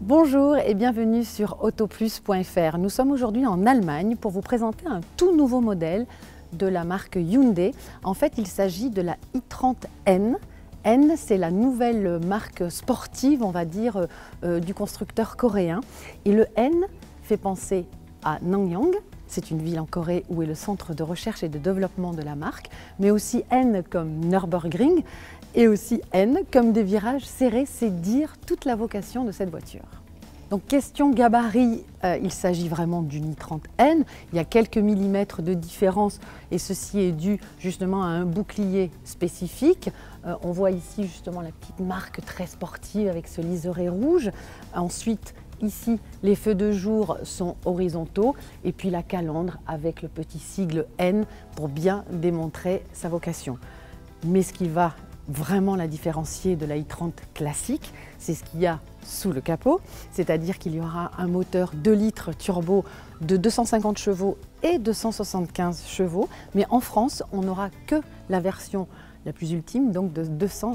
Bonjour et bienvenue sur autoplus.fr. Nous sommes aujourd'hui en Allemagne pour vous présenter un tout nouveau modèle de la marque Hyundai. En fait, il s'agit de la i30N. N, c'est la nouvelle marque sportive, on va dire, du constructeur coréen. Et le N fait penser à Nanyang. C'est une ville en Corée où est le centre de recherche et de développement de la marque, mais aussi N comme Nürburgring et aussi N comme des virages serrés, c'est dire toute la vocation de cette voiture. Donc question gabarit, il s'agit vraiment d'une i30N, il y a quelques millimètres de différence et ceci est dû justement à un bouclier spécifique. On voit ici justement la petite marque très sportive avec ce liseré rouge. Ensuite, ici, les feux de jour sont horizontaux et puis la calandre avec le petit sigle N pour bien démontrer sa vocation. Mais ce qui va vraiment la différencier de la i30 classique, c'est ce qu'il y a sous le capot, c'est-à-dire qu'il y aura un moteur 2 litres turbo de 250 chevaux et 275 chevaux, mais en France, on n'aura que la version la plus ultime, donc de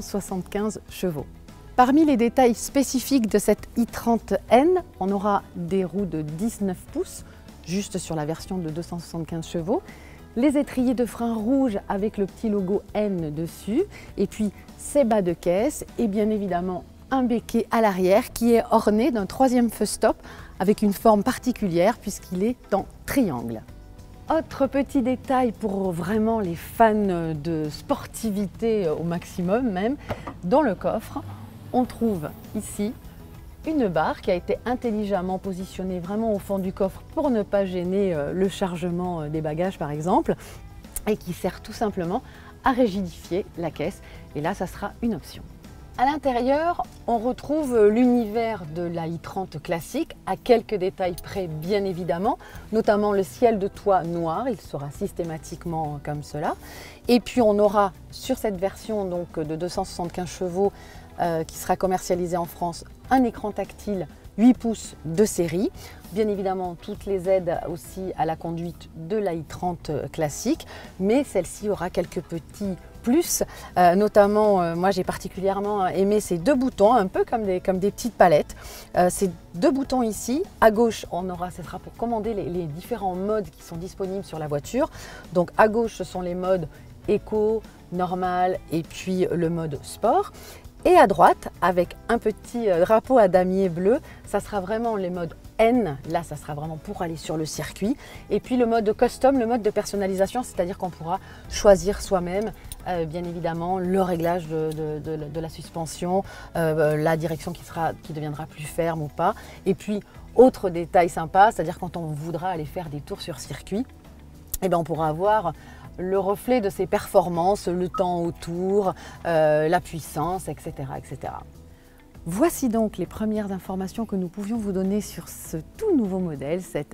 275 chevaux. Parmi les détails spécifiques de cette i30N, on aura des roues de 19 pouces, juste sur la version de 275 chevaux, les étriers de frein rouges avec le petit logo N dessus, et puis ces bas de caisse, et bien évidemment un béquet à l'arrière qui est orné d'un troisième feu stop avec une forme particulière puisqu'il est en triangle. Autre petit détail pour vraiment les fans de sportivité au maximum même, dans le coffre, on trouve ici une barre qui a été intelligemment positionnée vraiment au fond du coffre pour ne pas gêner le chargement des bagages par exemple, et qui sert tout simplement à rigidifier la caisse, et là ça sera une option. À l'intérieur, on retrouve l'univers de la i30 classique, à quelques détails près bien évidemment, notamment le ciel de toit noir, il sera systématiquement comme cela. Et puis on aura sur cette version donc, de 275 chevaux qui sera commercialisée en France, un écran tactile 8 pouces de série. Bien évidemment, toutes les aides aussi à la conduite de la i30 classique, mais celle-ci aura quelques petits plus, notamment moi j'ai particulièrement aimé ces deux boutons, un peu comme des petites palettes. Ces deux boutons ici, à gauche ce sera pour commander les différents modes qui sont disponibles sur la voiture. Donc à gauche ce sont les modes éco, normal et puis le mode sport. Et à droite, avec un petit drapeau à damier bleu, ça sera vraiment les modes N, là ça sera vraiment pour aller sur le circuit. Et puis le mode custom, le mode de personnalisation, c'est-à-dire qu'on pourra choisir soi-même, bien évidemment, le réglage de la suspension, la direction qui deviendra plus ferme ou pas. Et puis, autre détail sympa, c'est-à-dire quand on voudra aller faire des tours sur circuit, eh bien, on pourra avoir le reflet de ses performances, le temps autour, la puissance, etc., etc. Voici donc les premières informations que nous pouvions vous donner sur ce tout nouveau modèle, cette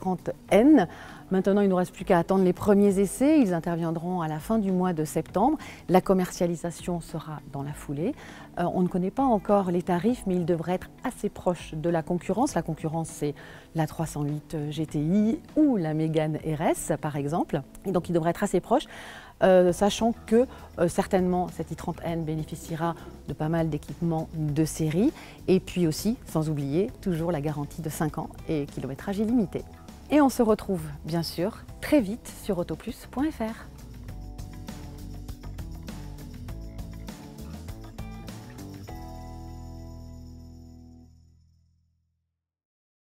i30N. Maintenant, il ne nous reste plus qu'à attendre les premiers essais. Ils interviendront à la fin du mois de septembre. La commercialisation sera dans la foulée. On ne connaît pas encore les tarifs, mais ils devraient être assez proches de la concurrence. La concurrence, c'est la 308 GTI ou la Mégane RS, par exemple. Et donc, ils devraient être assez proches. Sachant que certainement cette i30N bénéficiera de pas mal d'équipements de série et puis aussi, sans oublier, toujours la garantie de 5 ans et kilométrage illimité. Et on se retrouve bien sûr très vite sur autoplus.fr.